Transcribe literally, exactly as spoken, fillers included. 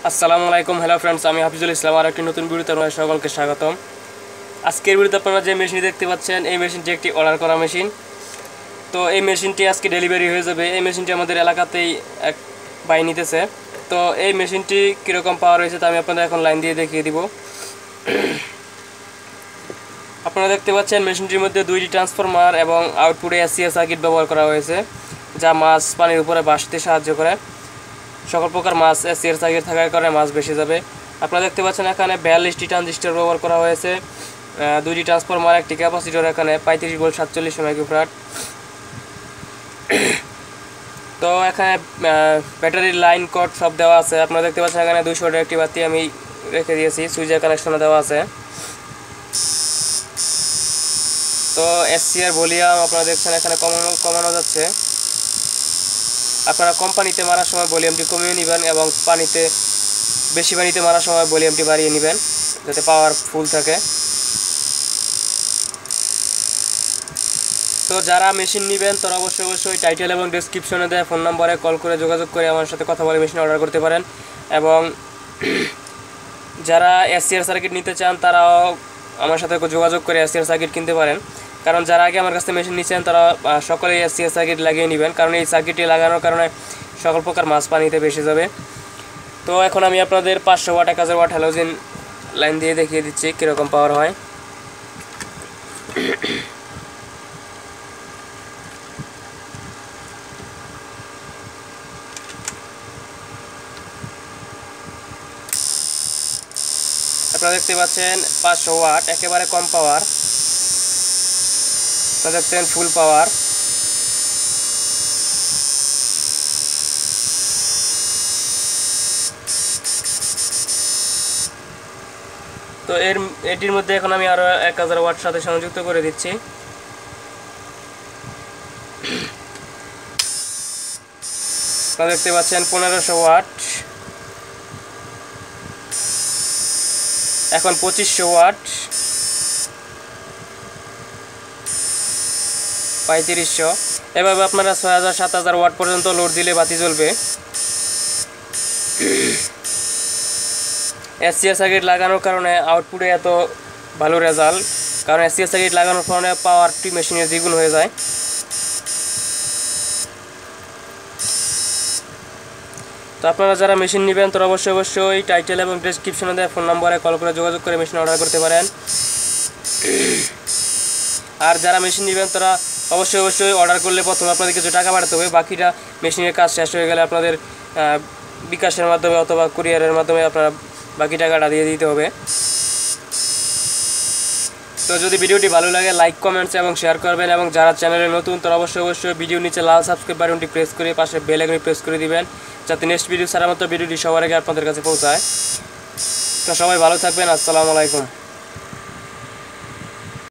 আসসালামু আলাইকুম hello friends, আমি হাফিজুল ইসলাম। আর একটি নতুন ভিডিওতে আপনাদের সকলকে স্বাগতম। আজকের ভিডিওতে আপনারা যে মেশিনটি দেখতে পাচ্ছেন, এই মেশিনটি একটি অর্ডার করা মেশিন। তো এই মেশিনটি আজকে ডেলিভারি হয়ে যাবে। এই মেশিনটি আমাদের এলাকাতেই এক ভাই নিতেছে। তো এই মেশিনটি কীরকম পাওয়ার হয়েছে তা আমি আপনাদের এখন লাইন দিয়ে দেখিয়ে দিব। আপনারা দেখতে পাচ্ছেন মেশিনটির মধ্যে দুইটি ট্রান্সফরমার এবং আউটপুটে এসসিআর সার্কিট ব্যবহার করা হয়েছে, যা মাছ পানির উপরে ভাসতে সাহায্য করে। সকল প্রকার মাছ এসসিআর সার্কিট থাকার কারণে মাছ বেশি যাবে। আপনারা দেখতে পাচ্ছেন এখানে বিয়াল্লিশটি ট্রানজিস্টর ব্যবহার করা হয়েছে, দুইটি ট্রান্সফরমার, একটি ক্যাপাসিটর, এখানে পঁয়ত্রিশ ভোল্ট সাতচল্লিশ মাইক্রোফ্যারাড। তো এখানে ব্যাটারির লাইন কোড সব দেওয়া আছে। আপনারা দেখতে পাচ্ছেন এখানে দুইশো ওয়াটের একটি বাতি আমি রেখে দিয়েছি, সুইচের কানেকশনে দেওয়া আছে। তো এসসিআর ভলিউম আপনারা দেখছেন এখানে কমানো কমানো যাচ্ছে। আপনারা কম পানিতে মারার সময় ভলিউমটি কমিয়ে নেবেন এবং পানিতে বেশি পানিতে মারার সময় ভলিউমটি বাড়িয়ে নেবেন, যাতে পাওয়ার ফুল থাকে। তো যারা মেশিন নেবেন তারা অবশ্যই অবশ্যই টাইটেল এবং ডেসক্রিপশনে দেওয়া ফোন নম্বরে কল করে যোগাযোগ করে আমার সাথে কথা বলে মেশিন অর্ডার করতে পারেন। এবং যারা এসসিআর সার্কিট নিতে চান তারাও আমার সাথে যোগাযোগ করে এসসিআর সার্কিট কিনতে পারেন। কারণ যারা আগে আমার কাছে মেশিন নিচ্ছেন তারা সকলেই এসসিআর সার্কিট লাগিয়ে নেবেন, কারণ এই সার্কিটটি লাগানোর কারণে সকল প্রকার মাছ পানিতে বেশি যাবে। তো এখন আমি আপনাদের পাঁচশো ওয়াট এক হাজার ওয়াট হ্যালোজেন লাইন দিয়ে দেখিয়ে দিচ্ছি কীরকম পাওয়ার হয়। আপনারা দেখতে পাচ্ছেন পাঁচশো ওয়াট, একেবারে কম পাওয়ার। আপনারা দেখছেন ফুল পাওয়ার। তো এর এটির মধ্যে এখন আমি আরো এক হাজার ওয়াট সাথে সংযুক্ত করে দিচ্ছি। আপনারা দেখতে পাচ্ছেন পনেরোশো ওয়াট, এখন পঁচিশশো ওয়াট, পঁয়ত্রিশশো। এভাবে আপনারা ছয় হাজার সাত হাজার ওয়াট পর্যন্ত লোড দিলে বাতি জ্বলবে। এসসিআর সার্কিট লাগানোর কারণে আউটপুটে এত ভালো রেজাল্ট, কারণ এসসিআর সার্কিট লাগানোর কারণে পাওয়ারটি মেশিনের দ্বিগুণ হয়ে যায়। তো আপনারা যারা মেশিন নেবেন তারা অবশ্যই অবশ্যই টাইটেল এবং ডেসক্রিপশনে দেওয়া ফোন নম্বরে কল করে যোগাযোগ করে মেশিন অর্ডার করতে পারেন। আর যারা মেশিন নেবেন তারা অবশ্যই অবশ্যই অর্ডার করলে প্রথমে আপনাদের কিছু টাকা পাঠাতে হবে, বাকিটা মেশিনের কাজ শেষ হয়ে গেলে আপনাদের বিকাশের মাধ্যমে অথবা কুরিয়ারের মাধ্যমে আপনারা বাকি টাকাটা দিয়ে দিতে হবে। তো যদি ভিডিওটি ভালো লাগে লাইক কমেন্টস এবং শেয়ার করবেন, এবং যারা চ্যানেলে নতুন তারা অবশ্যই অবশ্যই ভিডিও নিচে লাল সাবস্ক্রাইব বাটনটি প্রেস করে পাশে বেল আইকনটি প্রেস করে দিবেন, যাতে নেক্সট ভিডিও ছাড়া মাত্র ভিডিওটি সবার আগে আপনাদের কাছে পৌঁছায়। তো সবাই ভালো থাকবেন। আসসালামু আলাইকুম।